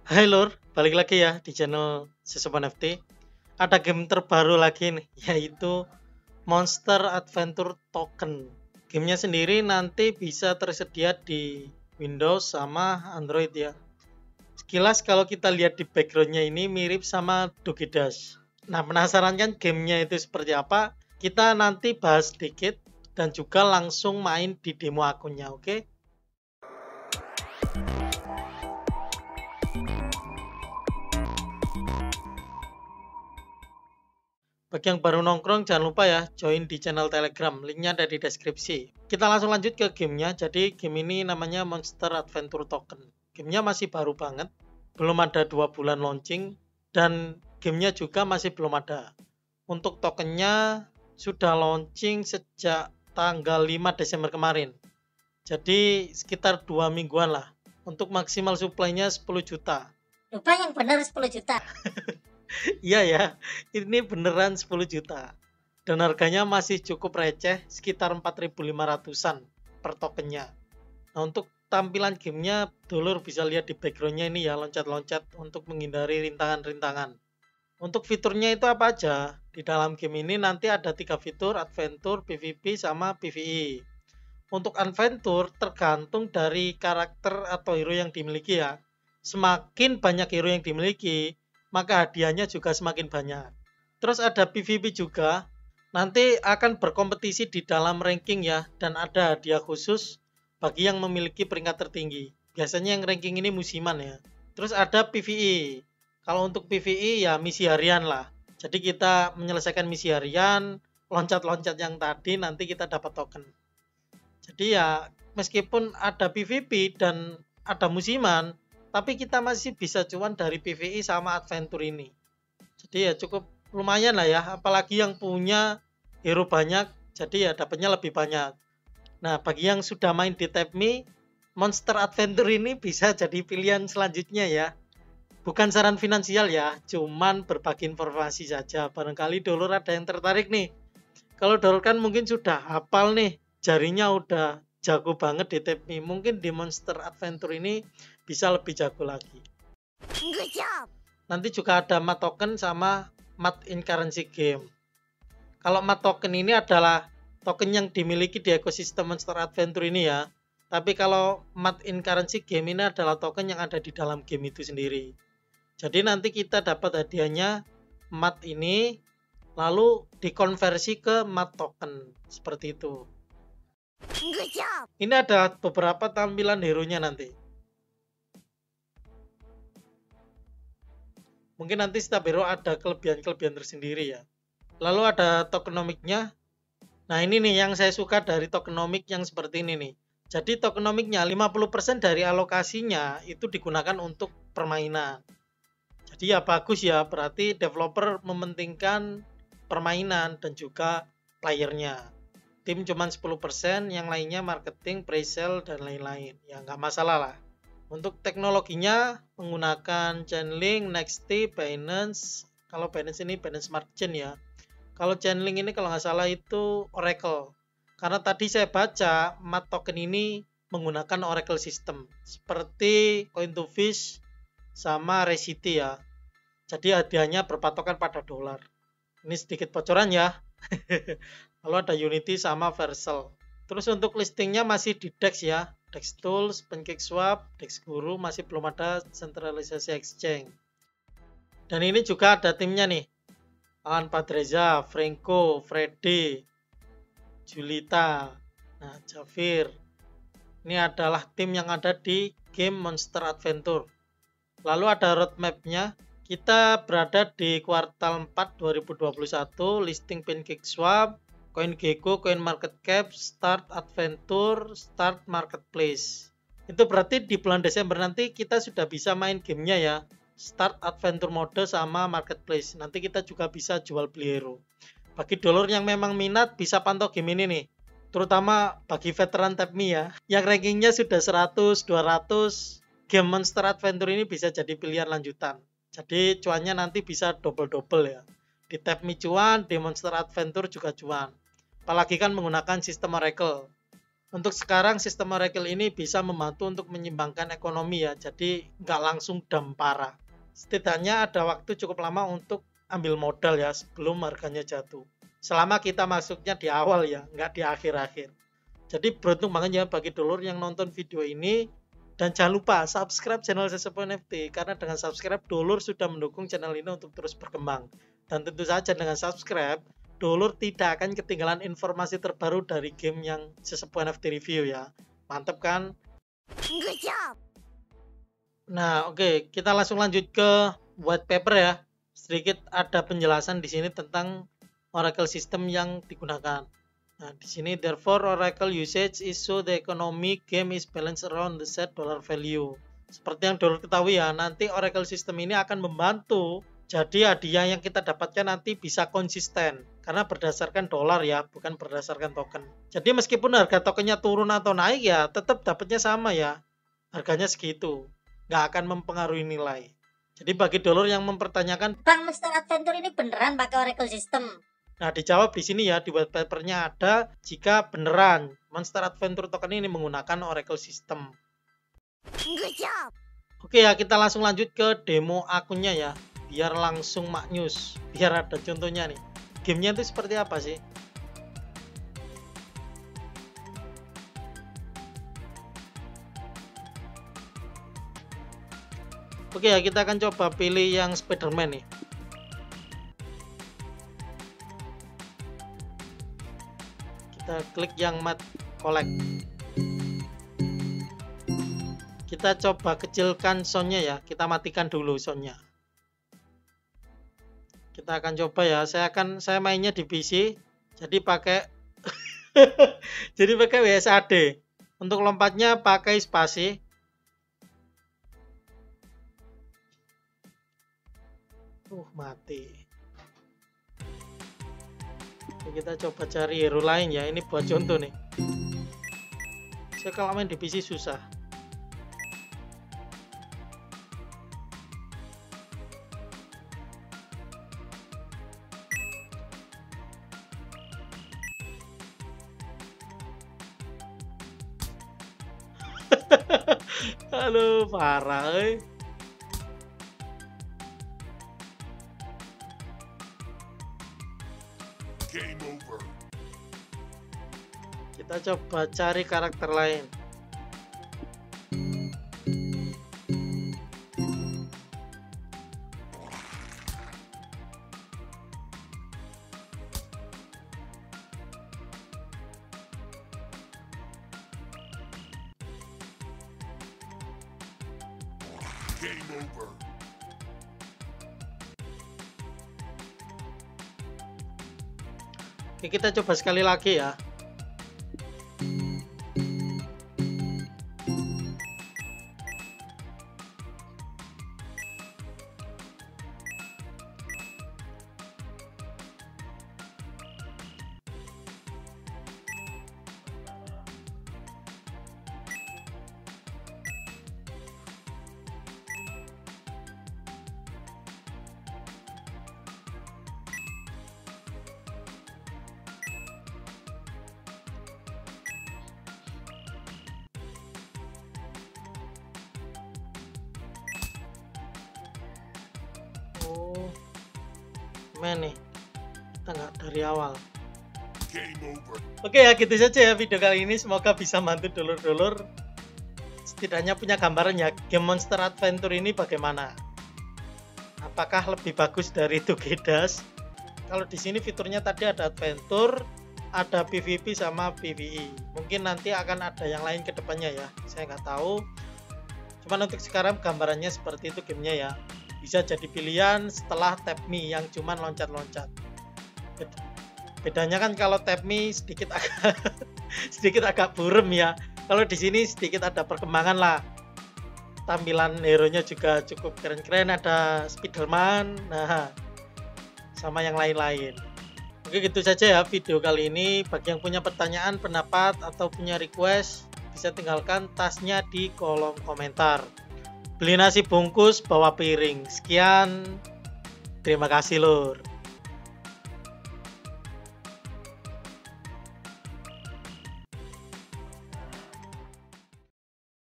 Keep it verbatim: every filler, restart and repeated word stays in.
Hai Lur, balik lagi ya di channel Sesepan F T. Ada game terbaru lagi nih, yaitu Monster Adventure Token. Gamenya sendiri nanti bisa tersedia di Windows sama Android ya. Sekilas kalau kita lihat di backgroundnya ini mirip sama Dogi Dash. Nah, penasaran kan gamenya itu seperti apa? Kita nanti bahas sedikit dan juga langsung main di demo akunnya, oke? Bagi yang baru nongkrong, jangan lupa ya join di channel Telegram, linknya ada di deskripsi. Kita langsung lanjut ke gamenya. Jadi game ini namanya Monster Adventure Token. Gamenya masih baru banget, belum ada dua bulan launching, dan gamenya juga masih belum ada. Untuk tokennya sudah launching sejak tanggal lima Desember kemarin. Jadi sekitar dua mingguan lah. Untuk maksimal supply-nya sepuluh juta. Lupa yang benar sepuluh juta. Iya ya, ini beneran sepuluh juta. Dan harganya masih cukup receh, sekitar empat ribu lima ratusan per tokennya. Nah, untuk tampilan gamenya, dulur bisa lihat di backgroundnya ini ya, loncat-loncat untuk menghindari rintangan-rintangan. Untuk fiturnya itu apa aja? Di dalam game ini nanti ada tiga fitur, Adventure, P V P, sama P V E. Untuk Adventure tergantung dari karakter atau hero yang dimiliki ya. Semakin banyak hero yang dimiliki, maka hadiahnya juga semakin banyak. Terus ada P V P juga, nanti akan berkompetisi di dalam ranking ya, dan ada hadiah khusus bagi yang memiliki peringkat tertinggi. Biasanya yang ranking ini musiman ya. Terus ada P V E. Kalau untuk P V E ya misi harian lah. Jadi kita menyelesaikan misi harian, loncat-loncat yang tadi nanti kita dapat token. Jadi ya meskipun ada P V P dan ada musiman, tapi kita masih bisa cuan dari P V E sama Adventure ini. Jadi ya cukup lumayan lah ya, apalagi yang punya hero banyak, jadi ya dapatnya lebih banyak. Nah, bagi yang sudah main di TapMe, Monster Adventure ini bisa jadi pilihan selanjutnya ya. Bukan saran finansial ya, cuman berbagi informasi saja. Barangkali dulur ada yang tertarik nih. Kalau dulur kan mungkin sudah hafal nih, jarinya udah jago banget di TapMe. Mungkin di Monster Adventure ini bisa lebih jago lagi. Good job. Nanti juga ada mat token sama mat in currency game. Kalau mat token ini adalah token yang dimiliki di ekosistem Monster Adventure ini ya. Tapi kalau mat in currency game ini adalah token yang ada di dalam game itu sendiri. Jadi nanti kita dapat hadiahnya mat ini, lalu dikonversi ke mat token seperti itu. Good job. Ini ada beberapa tampilan hero-nya nanti. Mungkin nanti setiap hero ada kelebihan-kelebihan tersendiri ya. Lalu ada tokenomiknya. Nah ini nih yang saya suka dari tokenomik yang seperti ini nih. Jadi tokenomiknya lima puluh persen dari alokasinya itu digunakan untuk permainan. Jadi ya bagus ya, berarti developer mementingkan permainan dan juga playernya. Tim cuma sepuluh persen, yang lainnya marketing, pre-sale, dan lain-lain. Ya nggak masalah lah. Untuk teknologinya menggunakan Chainlink, Nextp, Binance. Kalau Binance ini Binance Smart Chain ya. Kalau Chainlink ini kalau nggak salah itu Oracle. Karena tadi saya baca mat token ini menggunakan Oracle System. Seperti Coin2Fish sama Resity ya. Jadi hadiahnya berpatokan pada dolar. Ini sedikit bocoran ya. Lalu ada Unity sama Vercel. Terus untuk listingnya masih di DEX ya. DEX Tools, PancakeSwap, DEX Guru, masih belum ada sentralisasi exchange. Dan ini juga ada timnya nih. Alan Padreza, Franco, Freddy, Julita, nah Javir. Ini adalah tim yang ada di game Monster Adventure. Lalu ada roadmap-nya. Kita berada di kuartal empat dua ribu dua puluh satu, listing PancakeSwap, CoinGecko, CoinMarketCap, Start Adventure, Start Marketplace. Itu berarti di bulan Desember nanti kita sudah bisa main gamenya ya. Start Adventure mode sama Marketplace. Nanti kita juga bisa jual beli hero. Bagi dulur yang memang minat bisa pantau game ini nih. Terutama bagi veteran TapMe ya. Yang rankingnya sudah seratus, dua ratus. Game Monster Adventure ini bisa jadi pilihan lanjutan. Jadi cuannya nanti bisa double-double ya. Di TapMe cuan, di Monster Adventure juga cuan. Apalagi kan menggunakan sistem Oracle. Untuk sekarang sistem Oracle ini bisa membantu untuk menyimbangkan ekonomi ya, jadi nggak langsung dam parah. Setidaknya ada waktu cukup lama untuk ambil modal ya sebelum harganya jatuh. Selama kita masuknya di awal ya, nggak di akhir-akhir. Jadi beruntung banget ya bagi dulur yang nonton video ini. Dan jangan lupa subscribe channel Sesepuh N F T, karena dengan subscribe dulur sudah mendukung channel ini untuk terus berkembang. Dan tentu saja dengan subscribe, dulur tidak akan ketinggalan informasi terbaru dari game yang Sesepuh N F T review ya. Mantep kan? Good job. Nah, oke, okay. Kita langsung lanjut ke white paper ya. Sedikit ada penjelasan di sini tentang Oracle system yang digunakan. Nah, di sini therefore Oracle usage is so the economic game is balanced around the set dollar value. Seperti yang dulur ketahui ya, nanti Oracle system ini akan membantu jadi hadiah yang kita dapatkan nanti bisa konsisten karena berdasarkan dolar ya, bukan berdasarkan token. Jadi meskipun harga tokennya turun atau naik ya, tetap dapatnya sama ya. Harganya segitu, nggak akan mempengaruhi nilai. Jadi bagi dulur yang mempertanyakan, Bang, Mister Adventure ini beneran pakai Oracle System? nah, dijawab di sini ya, di white papernya ada jika beneran Monster Adventure token ini menggunakan Oracle System. Good job. Oke ya, kita langsung lanjut ke demo akunnya ya, biar langsung maknyus, biar ada contohnya nih. Gamenya itu seperti apa sih? Oke ya, kita akan coba pilih yang Spider-Man nih. Kita klik yang mat collect. Kita coba kecilkan soundnya ya, kita matikan dulu soundnya. Kita akan coba ya, saya akan saya mainnya di P C, jadi pakai jadi pakai W S A D. Untuk lompatnya pakai spasi. Uh, mati. Kita coba cari hero lain ya, ini buat contoh nih. Saya kalau main di P C susah. Halo, parah eh. Game over. Kita coba cari karakter lain. Game over. Oke, kita coba sekali lagi ya. Oh, men nih, kita nggak dari awal. Game over. Oke ya, gitu saja ya video kali ini. Semoga bisa bantu dulur-dulur setidaknya punya gambaran ya game Monster Adventure ini bagaimana. Apakah lebih bagus dari Togedas? Kalau di sini fiturnya tadi ada adventure, ada P V P sama P V E. Mungkin nanti akan ada yang lain ke depannya ya. Saya nggak tahu. Cuman untuk sekarang gambarannya seperti itu gamenya ya. Bisa jadi pilihan setelah tap me yang cuman loncat-loncat. Bedanya kan kalau tap me sedikit agak sedikit agak burem ya. Kalau di sini sedikit ada perkembangan lah. Tampilan hero-nya juga cukup keren-keren, ada Spider-Man, nah sama yang lain-lain. Oke, gitu saja ya video kali ini. Bagi yang punya pertanyaan, pendapat atau punya request, bisa tinggalkan tasnya di kolom komentar. Beli nasi bungkus bawa piring. Sekian, terima kasih lur.